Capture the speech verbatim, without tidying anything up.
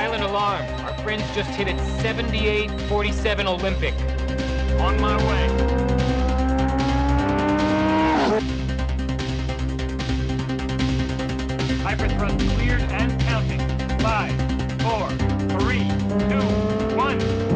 Silent alarm. Our friends just hit it seventy-eight forty-seven Olympic. On my way. Hyperthrust cleared and counting. Five, four, three, two, one.